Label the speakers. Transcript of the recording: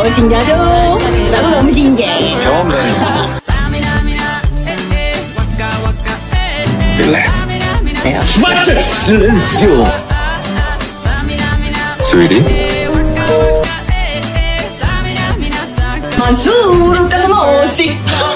Speaker 1: 신기하죠? 나도 너무 신기해.
Speaker 2: 경험 다니고. Relax. Much silencio. Sweetie.
Speaker 1: Mansur, casa música.